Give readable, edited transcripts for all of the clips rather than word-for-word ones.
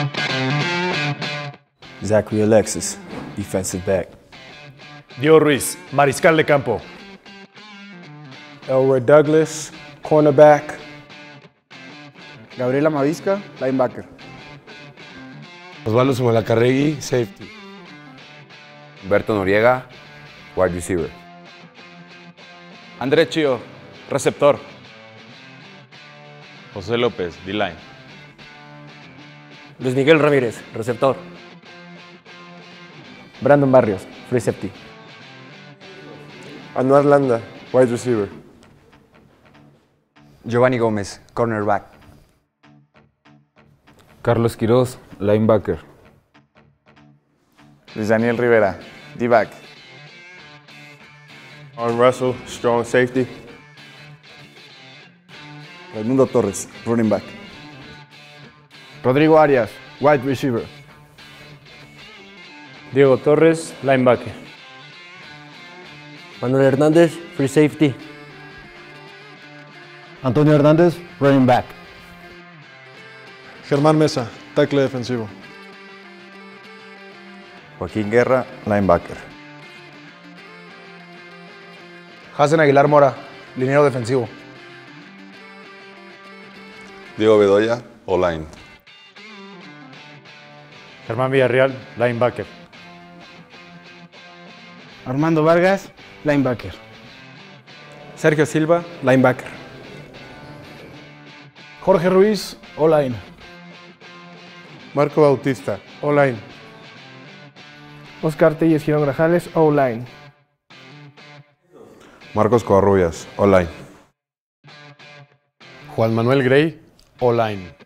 Zachary Alexis, defensive back. Diego Ruiz, mariscal de campo. Elroy Douglas, cornerback. Gabriela Mavisca, linebacker. Osvaldo Zumalacárregui, safety. Humberto Noriega, wide receiver. André Chío, receptor. José López, D-line. Luis Miguel Ramírez, receptor. Brandon Barrios, free safety. Anuar Landa, wide receiver. Giovanni Gómez, cornerback. Carlos Quiroz, linebacker. Luis Daniel Rivera, D-back. Aaron Russell, strong safety. Raimundo Torres, running back. Rodrigo Arias, wide receiver. Diego Torres, linebacker. Manuel Hernández, free safety. Antonio Hernández, running back. Germán Mesa, tackle defensivo. Joaquín Guerra, linebacker. Hazen Aguilar Mora, liniero defensivo. Diego Bedoya, O-line. Germán Villarreal, linebacker. Armando Vargas, linebacker. Sergio Silva, linebacker. Jorge Ruiz, O-line. Marco Bautista, O-line. Oscar Telles Girón Grajales, O-line. Marcos Covarrubias, O-line. Juan Manuel Grey, O-line.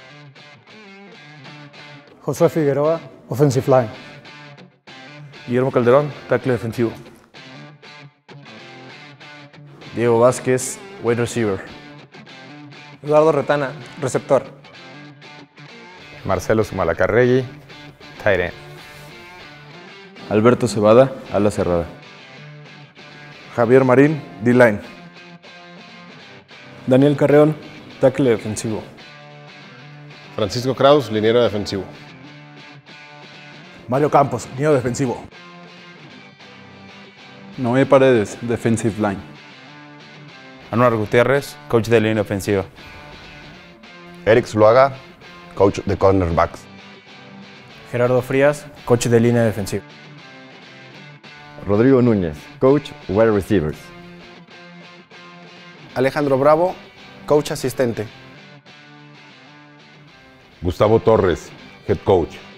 Josué Figueroa, offensive line. Guillermo Calderón, tackle defensivo. Diego Vázquez, wide receiver. Eduardo Retana, receptor. Marcelo Zumalacárregui, tight end. Alberto Cebada, ala cerrada. Javier Marín, D-line. Daniel Carreón, tackle defensivo. Francisco Kraus, liniero defensivo. Mario Campos, liniero defensivo. Noé Paredes, defensive line. Anuar Gutiérrez, coach de línea ofensiva. Eric Zuluaga, coach de cornerbacks. Gerardo Frías, coach de línea defensiva. Rodrigo Núñez, coach wide receivers. Alejandro Bravo, coach asistente. Gustavo Torres, head coach.